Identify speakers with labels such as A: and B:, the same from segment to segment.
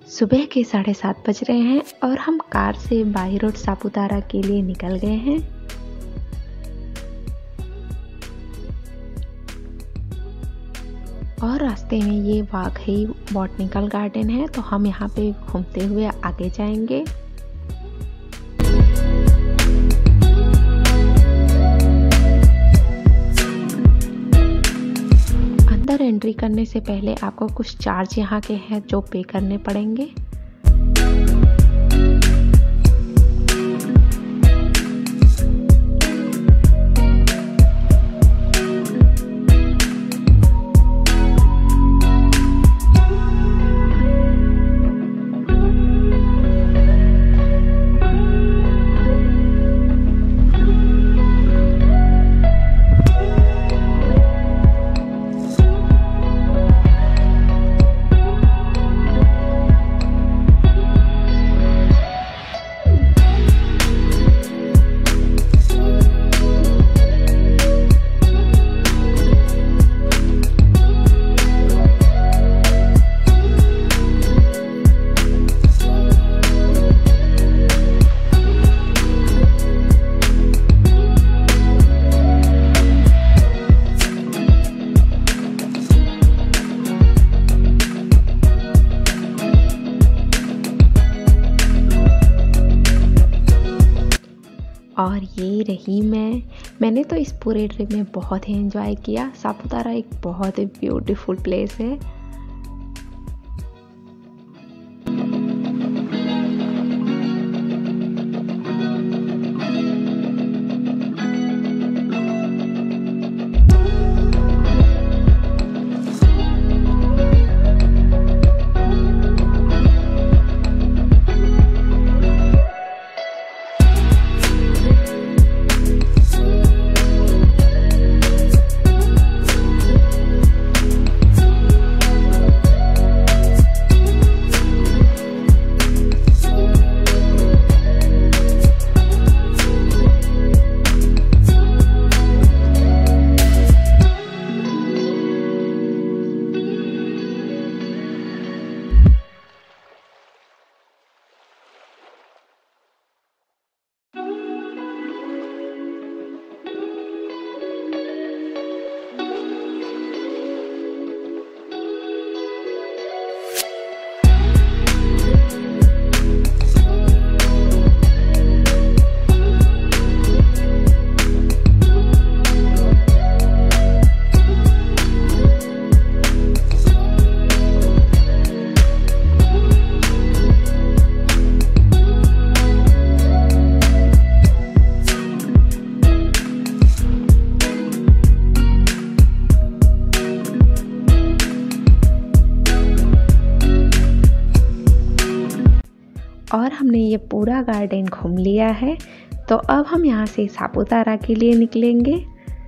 A: सुबह के 7:30 बज रहे हैं और हम कार से बाई रोड सापुतारा के लिए निकल गए हैं। और रास्ते में ये वाकई बॉटनिकल गार्डन है, तो हम यहाँ पे घूमते हुए आगे जाएंगे। अंदर एंट्री करने से पहले आपको कुछ चार्ज यहाँ के हैं जो पे करने पड़ेंगे। और ये रही मैंने तो इस पूरे ट्रिप में बहुत ही एंजॉय किया। सापुतारा एक बहुत ही ब्यूटीफुल प्लेस है। और हमने ये पूरा गार्डन घूम लिया है, तो अब हम यहाँ से सापुतारा के लिए निकलेंगे।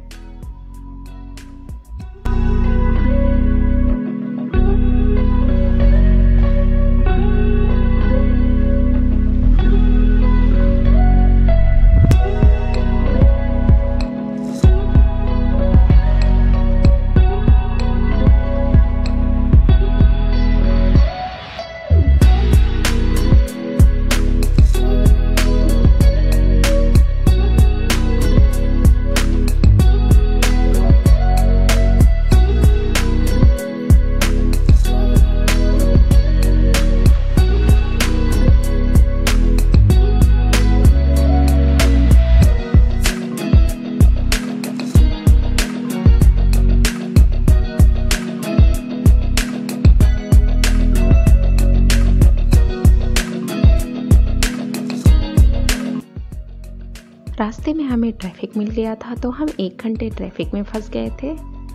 A: रास्ते में हमें ट्रैफिक मिल गया था, तो हम 1 घंटे ट्रैफिक में फंस गए थे।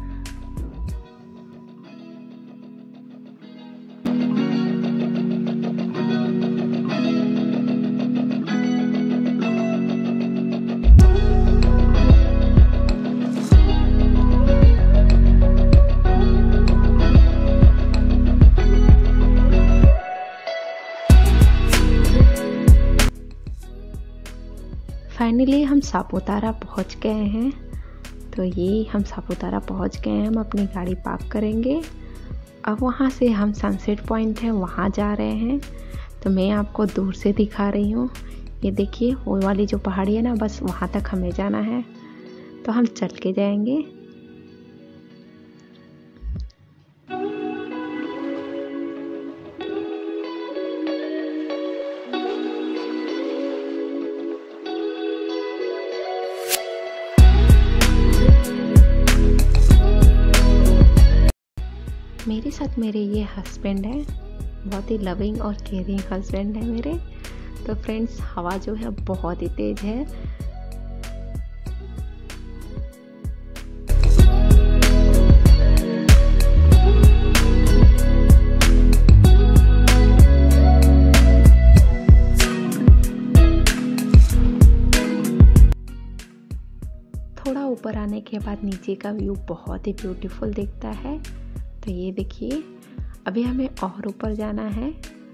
A: फाइनली हम सापुतारा पहुंच गए हैं। तो ये हम सापुतारा पहुंच गए हैं। हम अपनी गाड़ी पार्क करेंगे अब वहाँ से हम सनसेट पॉइंट है वहाँ जा रहे हैं। तो मैं आपको दूर से दिखा रही हूँ। ये देखिए वो वाली जो पहाड़ी है ना, बस वहाँ तक हमें जाना है। तो हम चल के जाएंगे। मेरे साथ मेरे ये हस्बैंड है, बहुत ही लविंग और केयरिंग हस्बैंड है मेरे। तो फ्रेंड्स, हवा जो है बहुत ही तेज है। थोड़ा ऊपर आने के बाद नीचे का व्यू बहुत ही ब्यूटीफुल दिखता है। तो ये देखिए, अभी हमें और ऊपर जाना है।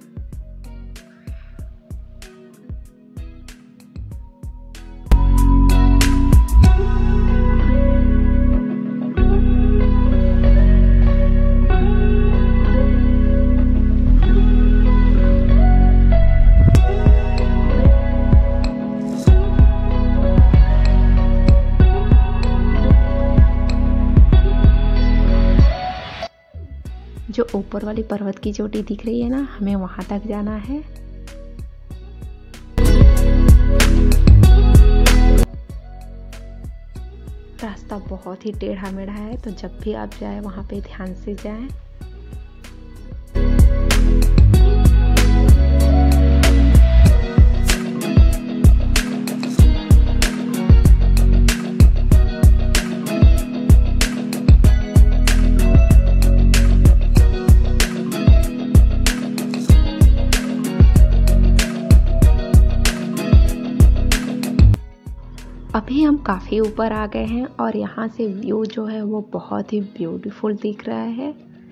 A: जो ऊपर वाली पर्वत की चोटी दिख रही है ना, हमें वहां तक जाना है। रास्ता बहुत ही टेढ़ा मेढ़ा है, तो जब भी आप जाए वहां पे ध्यान से जाएं। अभी हम काफ़ी ऊपर आ गए हैं और यहाँ से व्यू जो है वो बहुत ही ब्यूटीफुल दिख रहा है।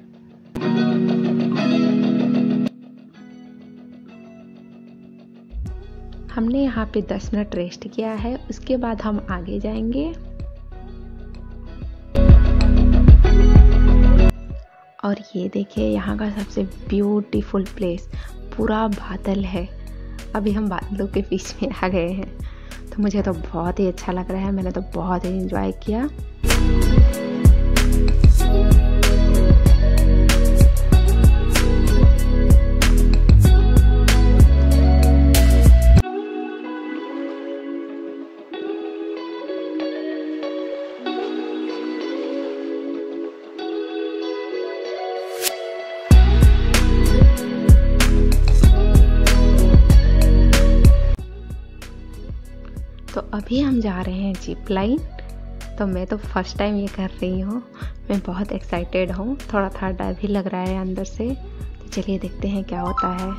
A: हमने यहाँ पे 10 मिनट रेस्ट किया है, उसके बाद हम आगे जाएंगे। और ये देखिए यहाँ का सबसे ब्यूटीफुल प्लेस, पूरा बादल है। अभी हम बादलों के बीच में आ गए हैं। तो मुझे तो बहुत ही अच्छा लग रहा है, मैंने तो बहुत ही एंजॉय किया। तो अभी हम जा रहे हैं जिप लाइन। तो मैं तो फर्स्ट टाइम ये कर रही हूँ, मैं बहुत एक्साइटेड हूँ, थोड़ा थोड़ा डर भी लग रहा है अंदर से। तो चलिए देखते हैं क्या होता है।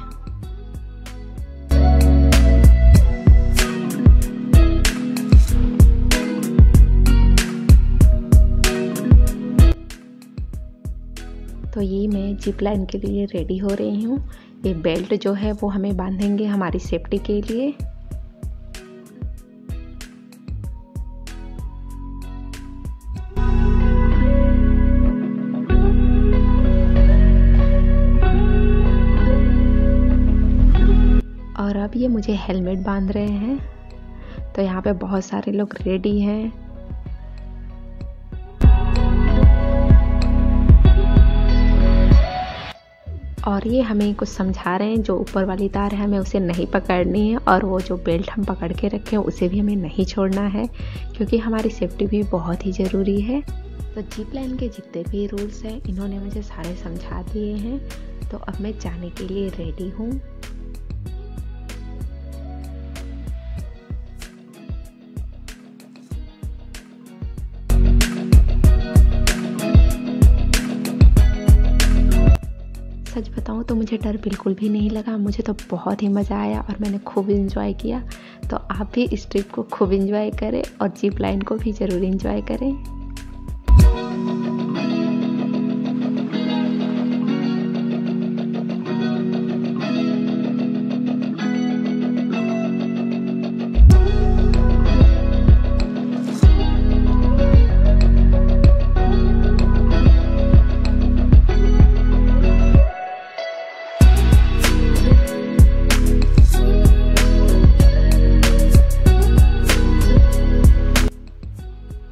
A: तो ये मैं जिप लाइन के लिए रेडी हो रही हूँ। ये बेल्ट जो है वो हमें बांधेंगे हमारी सेफ्टी के लिए। और अब ये मुझे हेलमेट बांध रहे हैं। तो यहाँ पे बहुत सारे लोग रेडी हैं। और ये हमें कुछ समझा रहे हैं, जो ऊपर वाली तार है हमें उसे नहीं पकड़नी है, और वो जो बेल्ट हम पकड़ के रखे हैं उसे भी हमें नहीं छोड़ना है, क्योंकि हमारी सेफ्टी भी बहुत ही ज़रूरी है। तो जिप लाइन के जितने भी रूल्स हैं इन्होंने मुझे सारे समझा दिए हैं। तो अब मैं जाने के लिए रेडी हूँ। सच बताऊँ तो मुझे डर बिल्कुल भी नहीं लगा, मुझे तो बहुत ही मज़ा आया और मैंने खूब इंजॉय किया। तो आप भी इस ट्रिप को खूब इंजॉय करें और जिप लाइन को भी ज़रूर इंजॉय करें।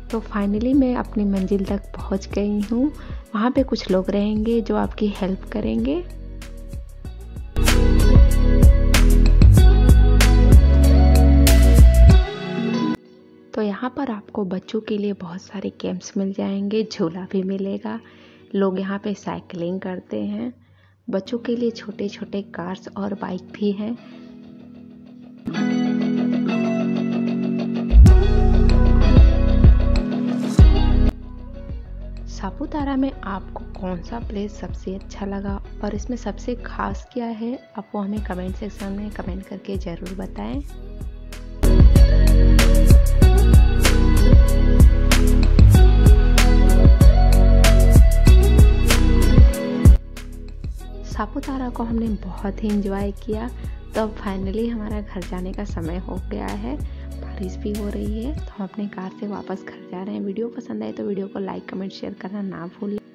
A: तो फाइनली मैं अपनी मंजिल तक पहुंच गई हूँ। वहाँ पे कुछ लोग रहेंगे जो आपकी हेल्प करेंगे। तो यहाँ पर आपको बच्चों के लिए बहुत सारे गेम्स मिल जाएंगे, झूला भी मिलेगा। लोग यहाँ पे साइकिलिंग करते हैं। बच्चों के लिए छोटे छोटे कार्स और बाइक भी हैं। सापुतारा में आपको कौन सा प्लेस सबसे अच्छा लगा और इसमें सबसे खास क्या है, आप वो हमें कमेंट सेक्शन में कमेंट करके ज़रूर बताएं। सापुतारा को हमने बहुत ही एंजॉय किया। तो अब फाइनली हमारा घर जाने का समय हो गया है। बारिश भी हो रही है तो हम अपने कार से वापस घर जा रहे हैं। वीडियो पसंद आए तो वीडियो को लाइक कमेंट शेयर करना ना भूलिए।